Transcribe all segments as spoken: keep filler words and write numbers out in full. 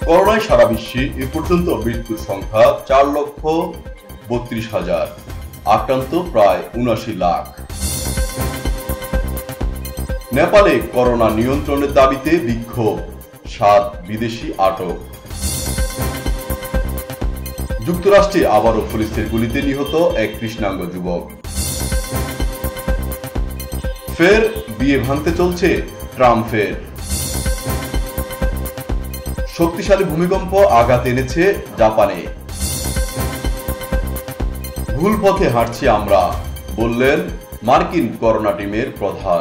করোনায় সারা বিশ্বে এ পর্যন্ত মৃত্যুর সংখ্যা চার লক্ষ বত্রিশ হাজার, আক্রান্ত প্রায় উনাশি লাখ। নেপালে করোনা নিয়ন্ত্রণের দাবিতে বিক্ষোভ, সাত বিদেশি আটক। যুক্তরাষ্ট্রে আবারও পুলিশের গুলিতে নিহত এক কৃষ্ণাঙ্গ যুবক। ফের বিয়ে ভাঙতে চলছে ট্রাম্পের। শক্তিশালী ভূমিকম্প আঘাত এনেছে জাপানে। ভুল পথে হাঁটছি আমরা, বললেন মার্কিন করোনা টিমের প্রধান।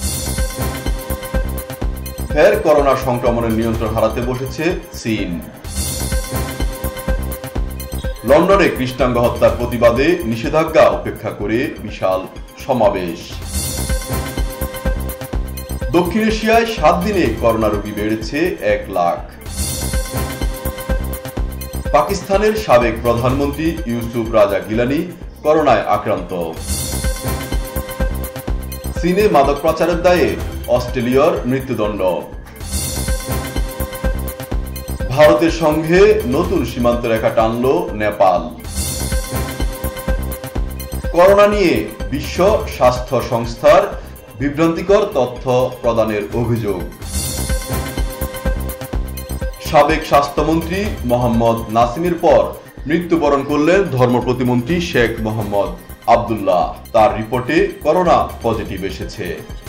ফের করোনা সংক্রমণের নিয়ন্ত্রণ হারাতে বসেছে চীন। লন্ডনে কৃষ্ণাঙ্গ হত্যার প্রতিবাদে নিষেধাজ্ঞা উপেক্ষা করে বিশাল সমাবেশ। দক্ষিণ এশিয়ায় সাত দিনে করোনা রোগী বেড়েছে এক লাখ। পাকিস্তানের সাবেক প্রধানমন্ত্রী ইউসুফ রাজা গিলানি করোনায় আক্রান্ত। চীনে মাদক পাচারের দায়ে অস্ট্রেলিয়ার মৃত্যুদণ্ড। ভারতের সঙ্গে নতুন সীমান্ত রেখা টানল নেপাল। করোনা নিয়ে বিশ্ব স্বাস্থ্য সংস্থার বিভ্রান্তিকর তথ্য প্রদানের অভিযোগ। সাবেক স্বাস্থ্যমন্ত্রী মোহাম্মদ নাসিমের পর মৃত্যুবরণ করলেন ধর্ম প্রতিমন্ত্রী শেখ মোহাম্মদ আবদুল্লাহ। তার রিপোর্টে করোনা পজিটিভ এসেছে।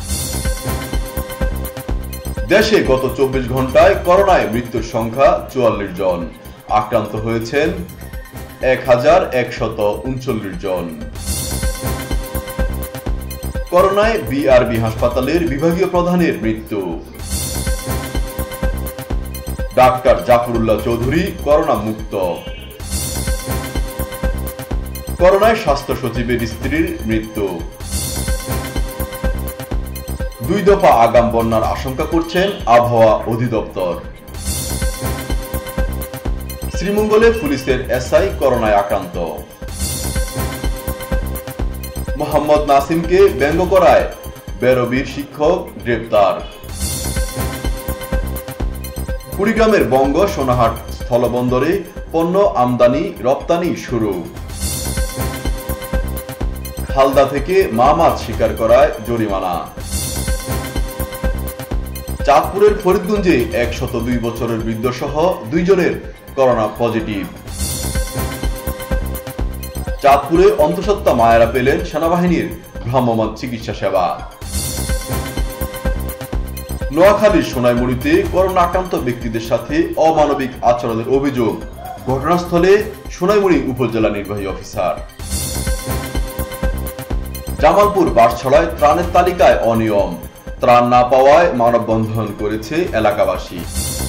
দেশে গত চব্বিশ ঘন্টায় করোনায় মৃত্যুর সংখ্যা চুয়াল্লিশ জন, আক্রান্ত হয়েছেন এক হাজার একশত উনচল্লিশ জন। করোনায় বিআরবি হাসপাতালের বিভাগীয় প্রধানের মৃত্যু। ডাক্তার জাফরুল্লাহ চৌধুরী করোনা মুক্ত। করোনায় স্বাস্থ্য সচিবের স্ত্রীর মৃত্যু। দুই দফা আগাম বন্যার আশঙ্কা করছেন আবহাওয়া অধিদপ্তর। শ্রীমঙ্গলে পুলিশের এসআই করোনায় আক্রান্ত। মোহাম্মদ নাসিমকে ব্যঙ্গ করায় বেরবির শিক্ষক গ্রেপ্তার। কুড়িগ্রামের বঙ্গ সোনাহাট স্থলবন্দরে পণ্য আমদানি রপ্তানি শুরু। হালদা থেকে মা মাছ শিকার করায় জরিমানা। চাঁদপুরের ফরিদগঞ্জে একশত দুই বছরের বৃদ্ধ সহ দুইজনের করোনা পজিটিভ। চাঁদপুরে অন্তঃসত্ত্বা মায়েরা পেলেন সেনাবাহিনীর ভ্রাম্যমাণ চিকিৎসা সেবা। নোয়াখালীর সোনাইমুড়িতে করোনা আক্রান্ত ব্যক্তিদের সাথে অমানবিক আচরণের অভিযোগ। ঘটনাস্থলে সোনাইমুড়ি উপজেলা নির্বাহী অফিসার। জামালপুর বাঁশছড়ায় ত্রাণের তালিকায় অনিয়ম, ত্রাণ না পাওয়ায় মানববন্ধন করেছে এলাকাবাসী।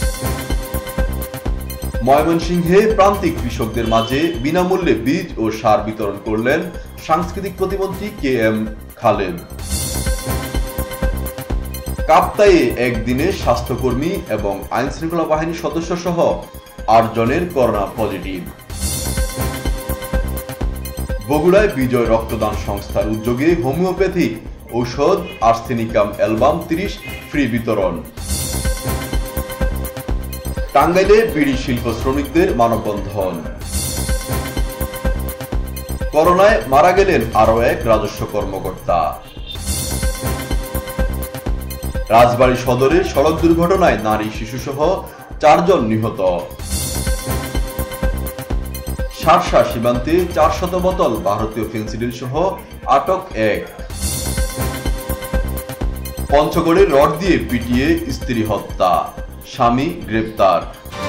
ময়মনসিংহে প্রান্তিক কৃষকদের মাঝে বিনামূল্যে বীজ ও সার বিতরণ করলেন সাংস্কৃতিক প্রতিমন্ত্রী কে এম খালেদ। কাপ্তাইয়ে একদিনে স্বাস্থ্যকর্মী এবং আইন শৃঙ্খলা বাহিনীর সদস্য সহ আট জনের করোনা পজিটিভ। বগুড়ায় বিজয় রক্তদান সংস্থার উদ্যোগে হোমিওপ্যাথিক ঔষধ আর্সেনিকাম অ্যালবাম তিরিশ ফ্রি বিতরণ। টাঙ্গাইলে বিড়ি শিল্প শ্রমিকদের মানববন্ধন। করোনায় মারা গেলেন আরো এক রাজস্ব কর্মকর্তা। রাজবাড়ী সদরে সড়ক দুর্ঘটনায় নারী শিশুসহ চারজন নিহত। শার্শা সীমান্তে চারশত বোতল ভারতীয় ফেন্সিডিল সহ আটক এক। পঞ্চগড়ে রড দিয়ে পিটিয়ে স্ত্রী হত্যা, স্বামী গ্রেপ্তার।